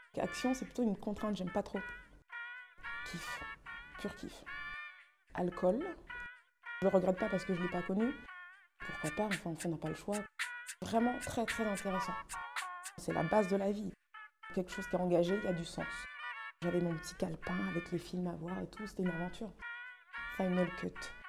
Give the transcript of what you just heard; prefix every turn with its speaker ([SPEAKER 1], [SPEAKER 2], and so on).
[SPEAKER 1] Action, c'est plutôt une contrainte, j'aime pas trop. Kiff, pur kiff. Alcool, je le regrette pas parce que je l'ai pas connu. Pourquoi pas, enfin on n'a pas le choix. Vraiment très très intéressant. C'est la base de la vie. Quelque chose qui est engagé, il y a du sens. J'avais mon petit calepin avec les films à voir et tout, c'était une aventure. Final Cut.